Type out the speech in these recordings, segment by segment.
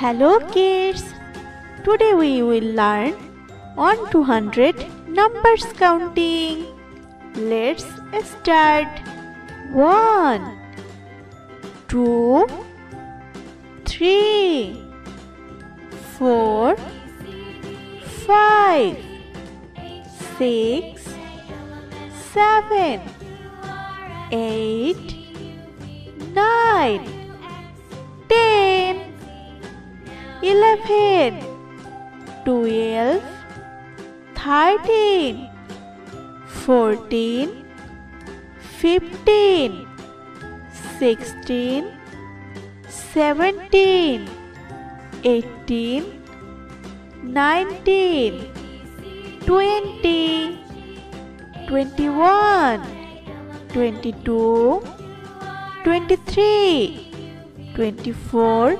Hello kids, today we will learn 1 to 100 numbers counting. Let's start. 1 2 3 4 5 6 7 8 9 10 11 12 13 14 15 16 17 18 19 20 21 22 23 24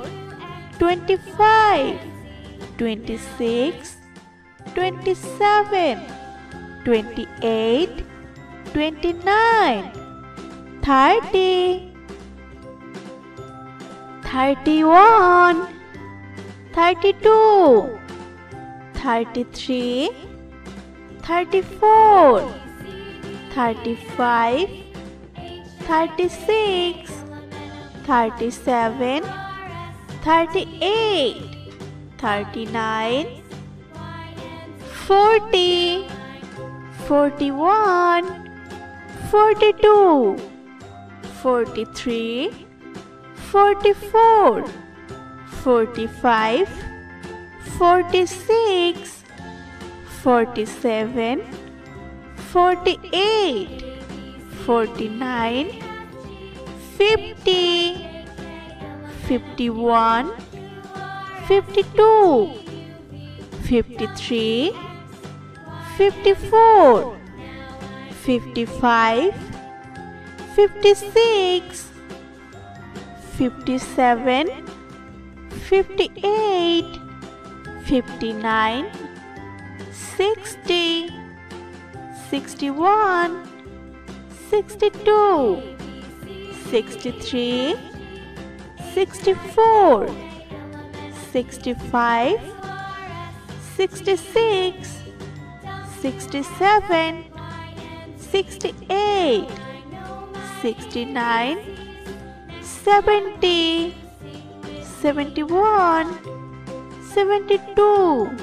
25 26 27 28 29 30 31 32 33 34 35 36 37 38 39 40 41 42 43 44 45 46 47 48 49 50 51 52 53 54 55 56 57 58 59 60 61 62 63 64 65 66 67 68 69 70 71 72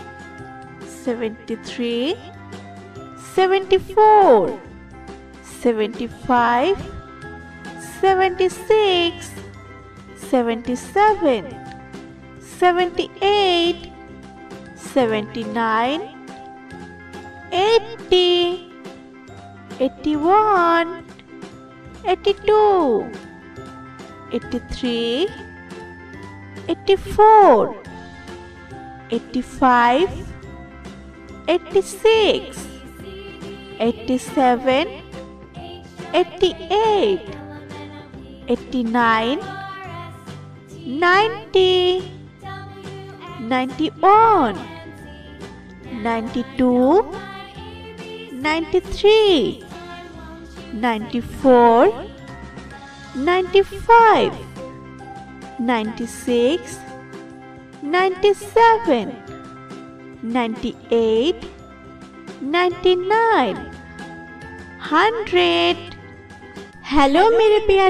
73 74 75 76 77 78 79 80 81 82 83 84 85 86 87 88 89 90 91 92 93 94 95 96 97 98 99 100 hello मेरे प्यारे